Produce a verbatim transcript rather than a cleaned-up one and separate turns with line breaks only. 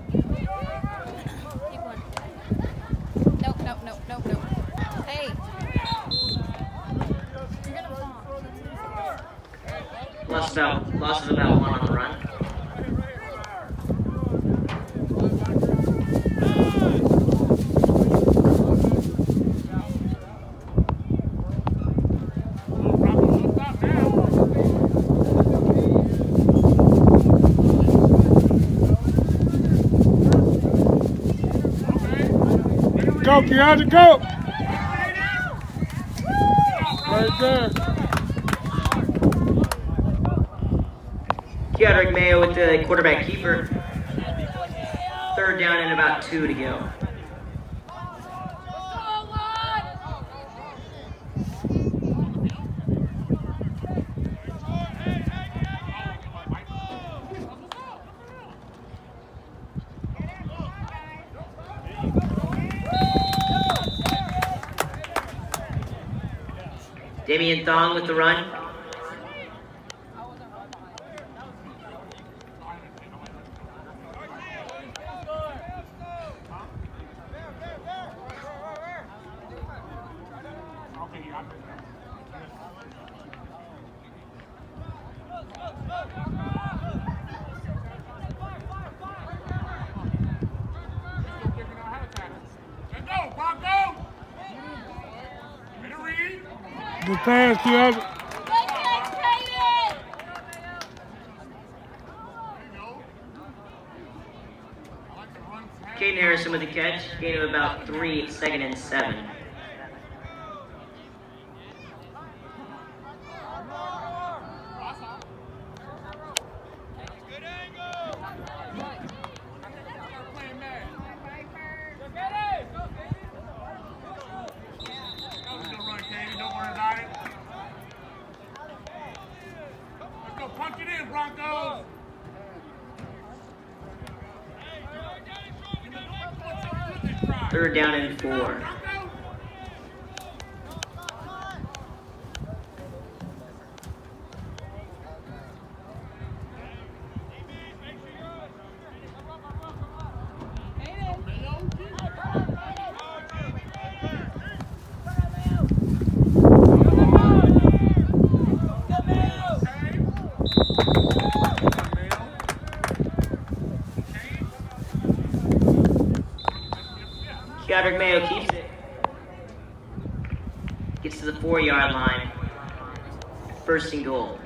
Nope, nope, nope, nope, nope. Hey. You're gonna fall.
Lost about, lost of about one on the run.
Go, Keandre, go! Right there.
Keandre Mayo with the quarterback keeper. Third down and about two to go. Damian Thong with the run.
Good pass, Keandre.
Caden Harrison with the catch. Gain of about three, second and seven. Third down and four. Keandre Mayo keeps it. Gets to the four-yard line. First and goal.